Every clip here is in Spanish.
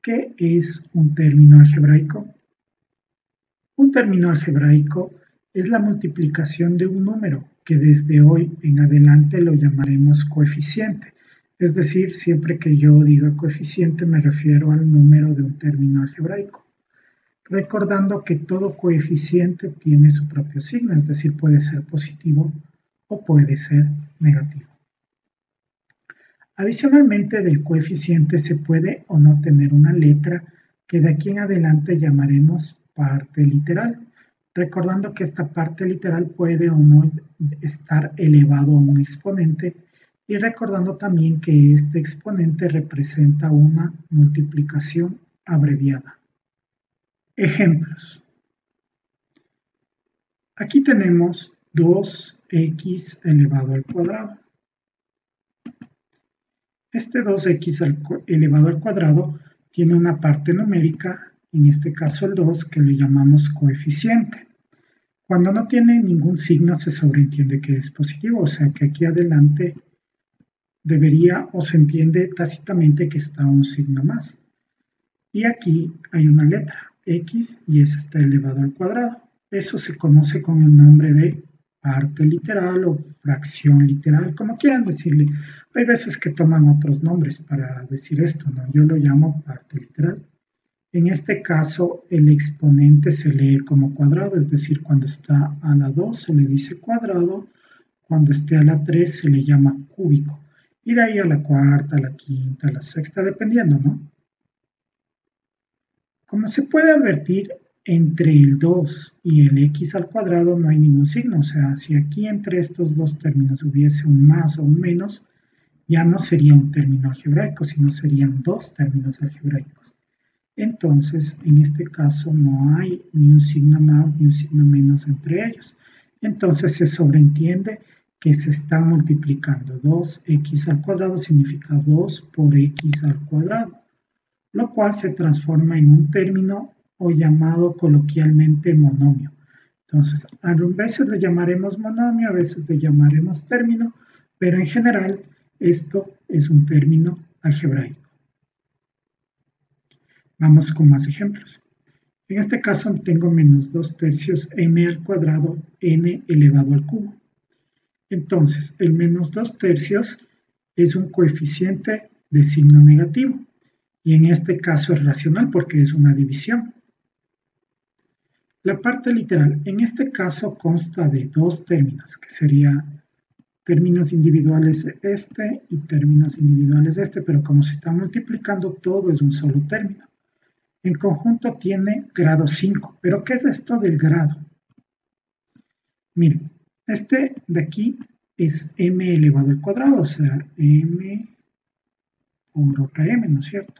¿Qué es un término algebraico? Un término algebraico es la multiplicación de un número que desde hoy en adelante lo llamaremos coeficiente. Es decir, siempre que yo diga coeficiente me refiero al número de un término algebraico. Recordando que todo coeficiente tiene su propio signo, es decir, puede ser positivo o puede ser negativo. Adicionalmente del coeficiente se puede o no tener una letra que de aquí en adelante llamaremos parte literal, recordando que esta parte literal puede o no estar elevado a un exponente y recordando también que este exponente representa una multiplicación abreviada. Ejemplos. Aquí tenemos 2x elevado al cuadrado. Este 2x elevado al cuadrado tiene una parte numérica, en este caso el 2, que le llamamos coeficiente. Cuando no tiene ningún signo se sobreentiende que es positivo, o sea que aquí adelante debería o se entiende tácitamente que está un signo más. Y aquí hay una letra, x, y esa está elevado al cuadrado. Eso se conoce con el nombre de parte literal o fracción literal, como quieran decirle. Hay veces que toman otros nombres para decir esto, ¿no? Yo lo llamo parte literal. En este caso, el exponente se lee como cuadrado, es decir, cuando está a la 2 se le dice cuadrado, cuando esté a la 3 se le llama cúbico, y de ahí a la cuarta, a la quinta, a la sexta, dependiendo, ¿no? Como se puede advertir, entre el 2 y el x al cuadrado no hay ningún signo, o sea, si aquí entre estos dos términos hubiese un más o un menos, ya no sería un término algebraico, sino serían dos términos algebraicos. Entonces, en este caso no hay ni un signo más ni un signo menos entre ellos. Entonces se sobreentiende que se está multiplicando. 2x al cuadrado significa 2 por x al cuadrado, lo cual se transforma en un término o llamado coloquialmente monomio. Entonces, a veces le llamaremos monomio, a veces le llamaremos término, pero en general esto es un término algebraico. Vamos con más ejemplos. En este caso tengo menos 2 tercios m al cuadrado n elevado al cubo. Entonces, el menos 2 tercios es un coeficiente de signo negativo. Y en este caso es racional porque es una división. La parte literal, en este caso consta de dos términos, que sería términos individuales este y términos individuales este, pero como se está multiplicando todo es un solo término. En conjunto tiene grado 5, pero ¿qué es esto del grado? Miren, este de aquí es m elevado al cuadrado, o sea, m por otra m, ¿no es cierto?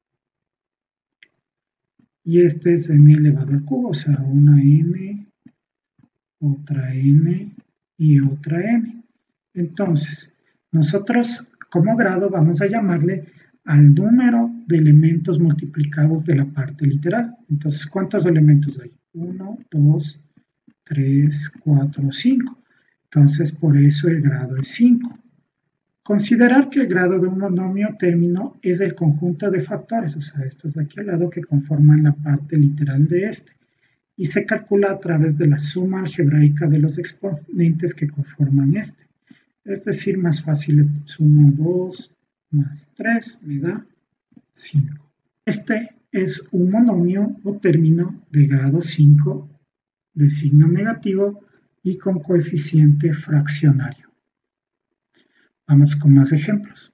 Y este es n elevado al cubo, o sea, una n, otra n y otra n. Entonces, nosotros como grado vamos a llamarle al número de elementos multiplicados de la parte literal. Entonces, ¿cuántos elementos hay? 1, 2, 3, 4, 5. Entonces, por eso el grado es 5. Considerar que el grado de un monomio término es el conjunto de factores, o sea, estos de aquí al lado que conforman la parte literal de este, y se calcula a través de la suma algebraica de los exponentes que conforman este. Es decir, más fácil, sumo 2 más 3 me da 5. Este es un monomio o término de grado 5 de signo negativo y con coeficiente fraccionario. Vamos con más ejemplos.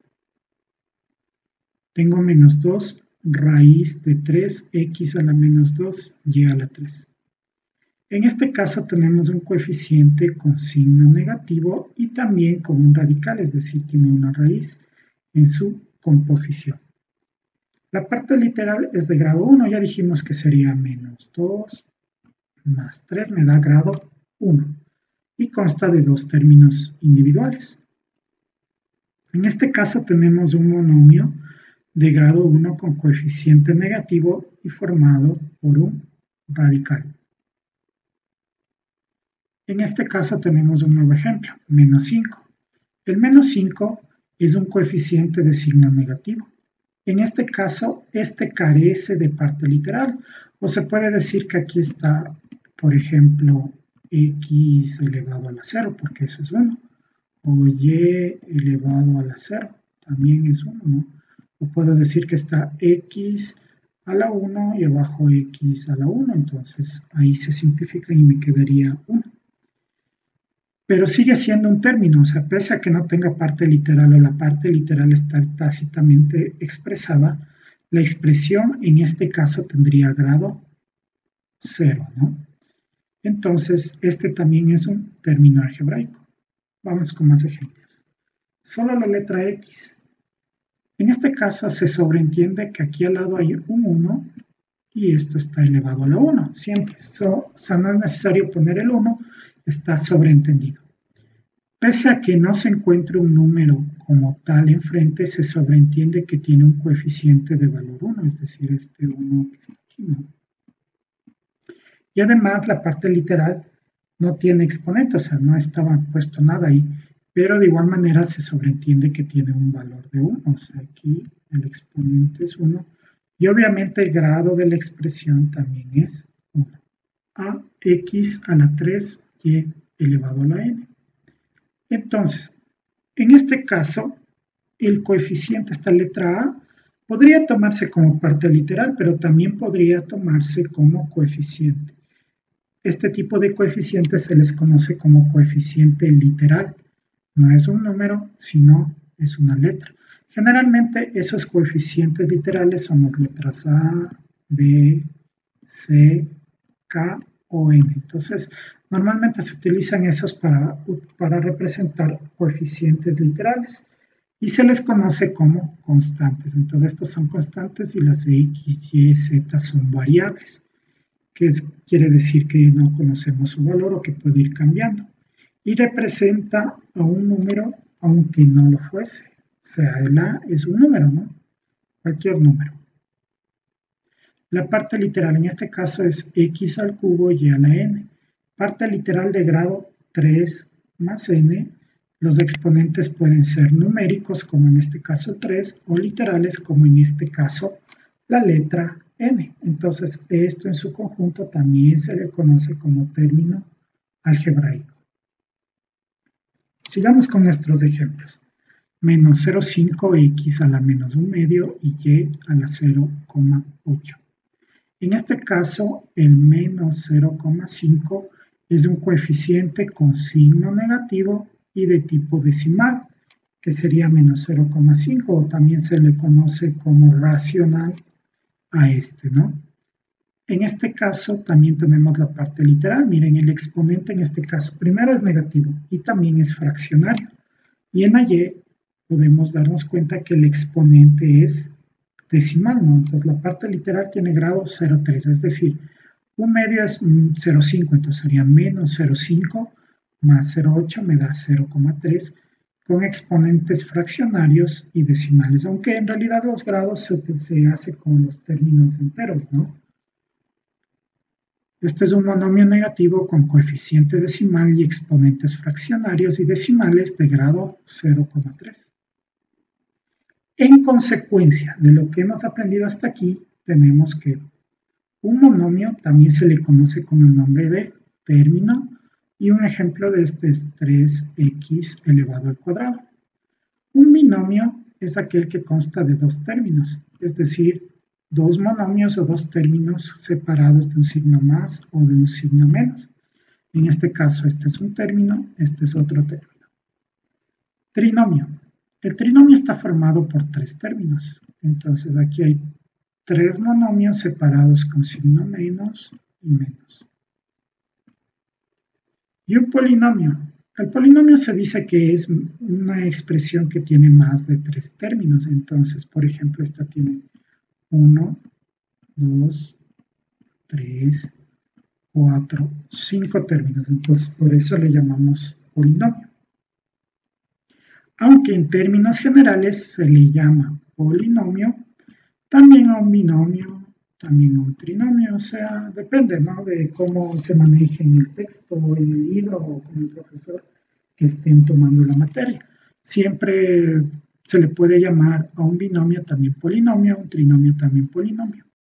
Tengo menos 2 raíz de 3x a la menos 2 y a la 3. En este caso tenemos un coeficiente con signo negativo y también con un radical, es decir, tiene una raíz en su composición. La parte literal es de grado 1, ya dijimos que sería menos 2 más 3 me da grado 1 y consta de dos términos individuales. En este caso tenemos un monomio de grado 1 con coeficiente negativo y formado por un radical. En este caso tenemos un nuevo ejemplo, menos 5. El menos 5 es un coeficiente de signo negativo. En este caso este carece de parte literal. O se puede decir que aquí está, por ejemplo, x elevado a la 0, porque eso es 1. O y elevado a la 0, también es 1, ¿no? O puedo decir que está x a la 1 y abajo x a la 1, entonces ahí se simplifica y me quedaría 1. Pero sigue siendo un término, o sea, pese a que no tenga parte literal o la parte literal está tácitamente expresada, la expresión en este caso tendría grado 0, ¿no? Entonces, este también es un término algebraico. Vamos con más ejemplos. Solo la letra X. En este caso se sobreentiende que aquí al lado hay un 1 y esto está elevado a la 1, siempre. O sea, no es necesario poner el 1, está sobreentendido. Pese a que no se encuentre un número como tal enfrente, se sobreentiende que tiene un coeficiente de valor 1, es decir, este 1 que está aquí, ¿no? Y además la parte literal no tiene exponente, o sea, no estaba puesto nada ahí, pero de igual manera se sobreentiende que tiene un valor de 1, o sea, aquí el exponente es 1, y obviamente el grado de la expresión también es 1. A x a la 3y elevado a la n. Entonces, en este caso, el coeficiente, esta letra A, podría tomarse como parte literal, pero también podría tomarse como coeficiente. Este tipo de coeficientes se les conoce como coeficiente literal. No es un número, sino es una letra. Generalmente esos coeficientes literales son las letras A, B, C, K o N. Entonces, normalmente se utilizan esos para representar coeficientes literales y se les conoce como constantes. Entonces, estos son constantes y las de X, Y, Z son variables, que quiere decir que no conocemos su valor o que puede ir cambiando. Y representa a un número aunque no lo fuese. O sea, el A es un número, ¿no? Cualquier número. La parte literal en este caso es x al cubo y a la n. Parte literal de grado 3 más n. Los exponentes pueden ser numéricos, como en este caso 3, o literales, como en este caso la letra n. Entonces, esto en su conjunto también se le conoce como término algebraico. Sigamos con nuestros ejemplos. Menos 0,5x a la menos 1 medio y y a la 0,8. En este caso, el menos 0,5 es un coeficiente con signo negativo y de tipo decimal, que sería menos 0,5, o también se le conoce como racional a este, ¿no? En este caso también tenemos la parte literal. Miren, el exponente en este caso primero es negativo y también es fraccionario. Y en la y podemos darnos cuenta que el exponente es decimal, ¿no? Entonces la parte literal tiene grado 0,3, es decir, un medio es 0,5, entonces sería menos 0,5 más 0,8 me da 0,3 con exponentes fraccionarios y decimales, aunque en realidad los grados se hace con los términos enteros, ¿no? Este es un monomio negativo con coeficiente decimal y exponentes fraccionarios y decimales de grado 0,3. En consecuencia de lo que hemos aprendido hasta aquí, tenemos que un monomio también se le conoce con el nombre de término y un ejemplo de este es 3x elevado al cuadrado. Un binomio es aquel que consta de dos términos, es decir, dos monomios o dos términos separados de un signo más o de un signo menos. En este caso, este es un término, este es otro término. Trinomio. El trinomio está formado por tres términos. Entonces, aquí hay tres monomios separados con signo menos y menos. Y un polinomio. El polinomio se dice que es una expresión que tiene más de tres términos. Entonces, por ejemplo, esta tiene 1, 2, 3, 4, 5 términos. Entonces, por eso le llamamos polinomio. Aunque en términos generales se le llama polinomio, también a un binomio, también a un trinomio, o sea, depende, ¿no?, de cómo se maneje en el texto, en el libro o con el profesor que estén tomando la materia. Siempre se le puede llamar a un binomio también polinomio, a un trinomio también polinomio.